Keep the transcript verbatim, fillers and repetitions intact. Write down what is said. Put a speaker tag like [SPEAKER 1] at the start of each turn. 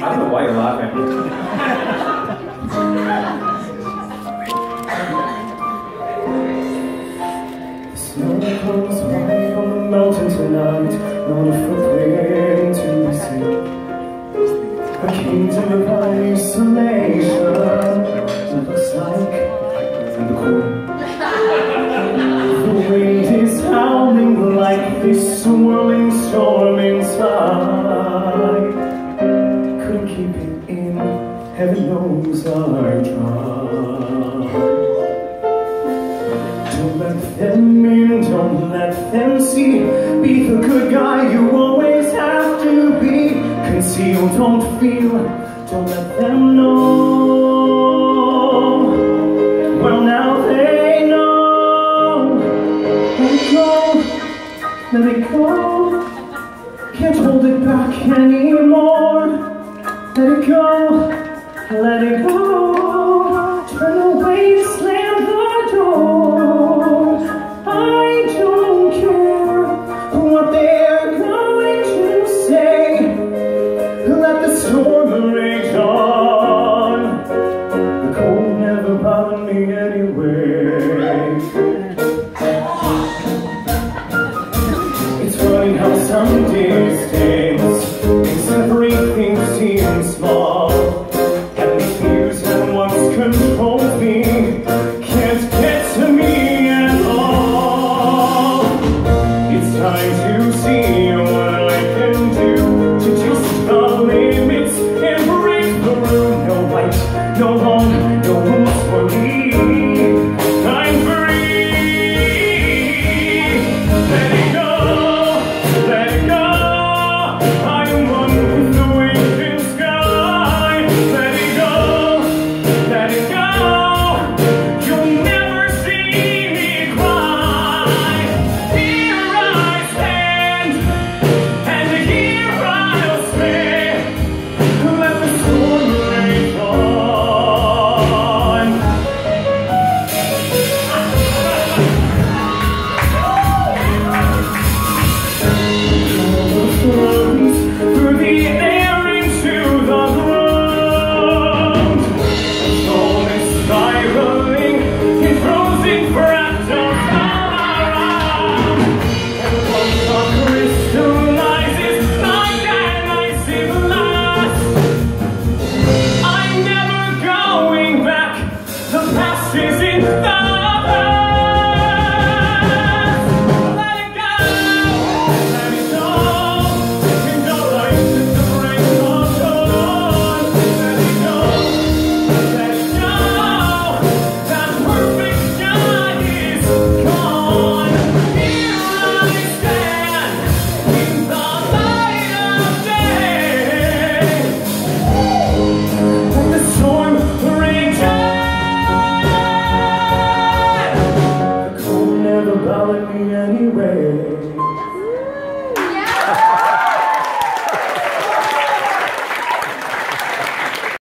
[SPEAKER 1] I don't know why you're laughing.
[SPEAKER 2] The snow comes white on the mountain tonight, not a footprint to be seen. A kingdom of isolation, it looks like I'm the queen. The wind is howling like this swirling storm inside. Couldn't keep it in, heaven knows I tried. Don't let them in, don't let them see. Be the good guy you always have to be. Conceal, don't feel, don't let them know. Well, now they know. Let it go, let it go. Can't hold it back anymore. Let it go, let it go. Turn away, slam the door. I don't care what they're going to say. Let the storm rage on. The cold never bothered me anyway. It's funny how some days